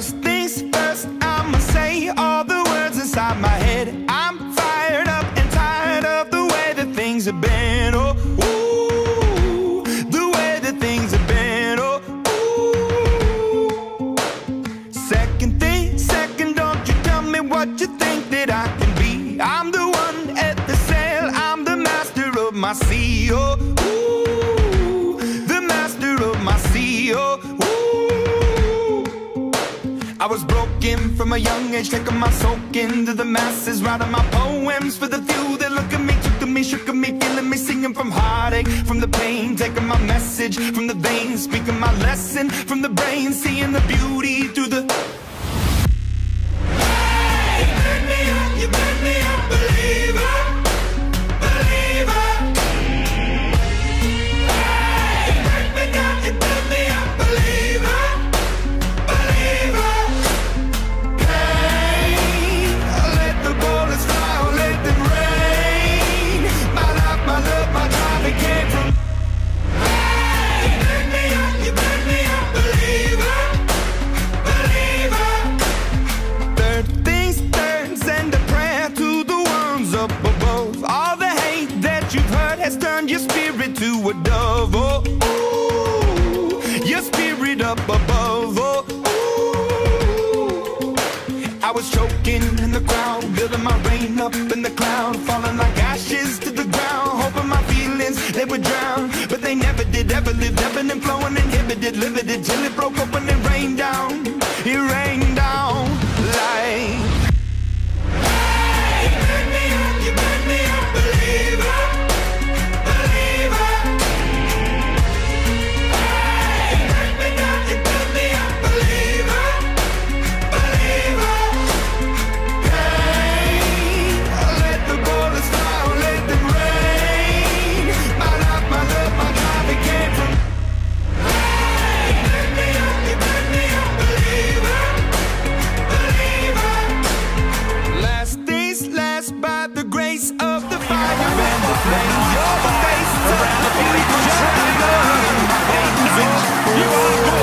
First things first, I'ma say all the words inside my head. I'm fired up and tired of the way that things have been. Oh, ooh, the way that things have been. Oh, ooh. Second thing, second, don't you tell me what you think that I can be. I'm the one at the sail, I'm the master of my sea. Oh, ooh, the master of my sea. Oh, ooh. I was broken from a young age, taking my soak into the masses, writing my poems for the few that look at me, took to me, shook at me, feeling me, singing from heartache, from the pain, taking my message from the veins, speaking my lesson from the brain, seeing the beauty through the... Hey, you made me up, you made me a believer, believer. Hey, you break me down, you made me a believer, believer. Your spirit to a dove, oh, ooh, your spirit up above, oh, ooh. I was choking in the crowd, building my rain up in the cloud, falling like ashes to the ground, hoping my feelings, they would drown, but they never did, ever lived, ebbing and flowing, inhibited, limited, till it broke open and rained down, it rained down like... Hey, you made me up, you made me a believer. You are